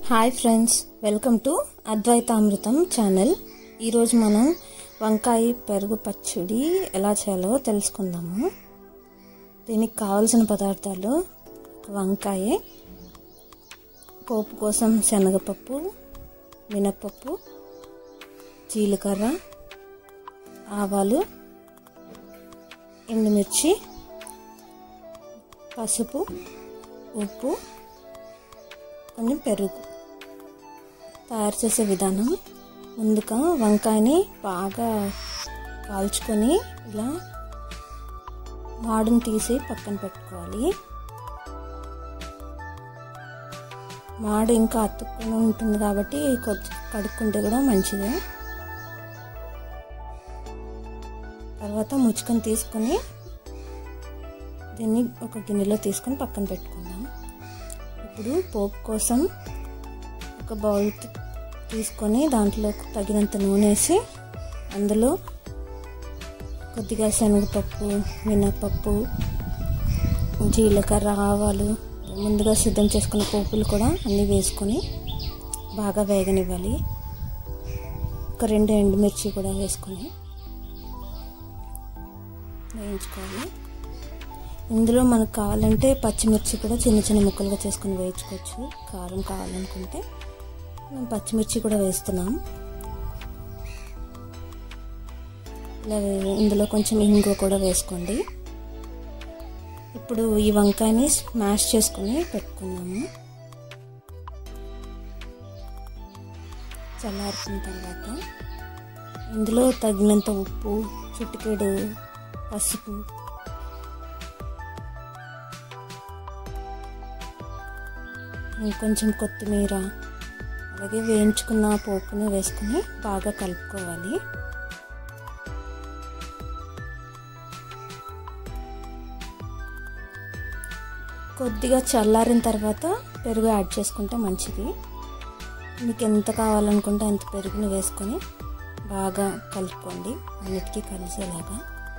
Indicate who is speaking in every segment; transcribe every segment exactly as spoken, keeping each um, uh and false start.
Speaker 1: Hi friends, welcome to Advaitamritam channel. ఈరోజు మనం వంకాయ పెరుగు పచ్చడి ఎలా చేయాలో తెలుసుకుందాము. దీనికి కావాల్సిన పదార్థాలు: వంకాయ, పోపు కోసం శనగపప్పు, మినపప్పు, జీలకర్ర, ఆవాలు, ఎండుమిర్చి, పసుపు, ఉప్పు, కొంచెం పెరుగు. తయారు చేసే విధానం: ముందుగా వంకాయని బాగా కాల్చుకొని ఇలా మాడుని తీసి పక్కన పెట్టుకోవాలి. మాడు ఇంకా అతుక్కుని ఉంటుంది కాబట్టి కొంచెం కడుక్కుంటే కూడా మంచిదే. తర్వాత ముచ్చుకొని తీసుకొని దీన్ని ఒక గిన్నెలో తీసుకొని పక్కన పెట్టుకుందాం. ఇప్పుడు పోపు కోసం ఒక బౌల్ తీసుకొని దాంట్లో తగినంత నూనె వేసి అందులో కొద్దిగా శనగపప్పు, మినపప్పు, జీలకర్ర, ఆవాలు, ముందుగా సిద్ధం చేసుకున్న పోపులు కూడా అన్నీ వేసుకొని బాగా వేగనివ్వాలి. ఒక రెండు ఎండుమిర్చి కూడా వేసుకొని వేయించుకోవాలి. ఇందులో మనకు కావాలంటే పచ్చిమిర్చి కూడా చిన్న చిన్న ముక్కలుగా చేసుకొని వేయించుకోవచ్చు. కారం కావాలనుకుంటే మనం పచ్చిమిర్చి కూడా వేస్తున్నాం. ఇలా ఇందులో కొంచెం ఇంగువ కూడా వేసుకోండి. ఇప్పుడు ఈ వంకాయని స్మాష్ చేసుకొని పెట్టుకుందాము. చల్లారిన తర్వాత ఇందులో తగినంత ఉప్పు, చిటికెడు పసుపు, కొంచెం కొత్తిమీర, అలాగే వేయించుకున్న పోపుని వేసుకుని బాగా కలుపుకోవాలి. కొద్దిగా చల్లారిన తర్వాత పెరుగు యాడ్ చేసుకుంటే మంచిది. మీకు ఎంత కావాలనుకుంటే అంత పెరుగుని వేసుకొని బాగా కలుపుకోండి, అన్నిటికీ కలిసేలాగా.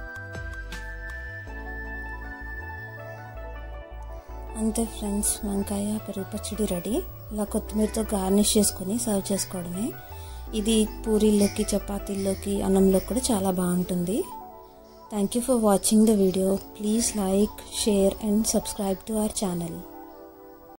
Speaker 1: అంతే ఫ్రెండ్స్, వంకాయ పెరుగు పచ్చడి రెడీ. ఇలా కొత్తిమీరతో గార్నిష్ చేసుకొని సర్వ్ చేసుకోవడమే. ఇది పూరీల్లోకి, చపాతీల్లోకి, అన్నంలోకి కూడా చాలా బాగుంటుంది. Thank you for watching the video. Please like, share and subscribe to our channel.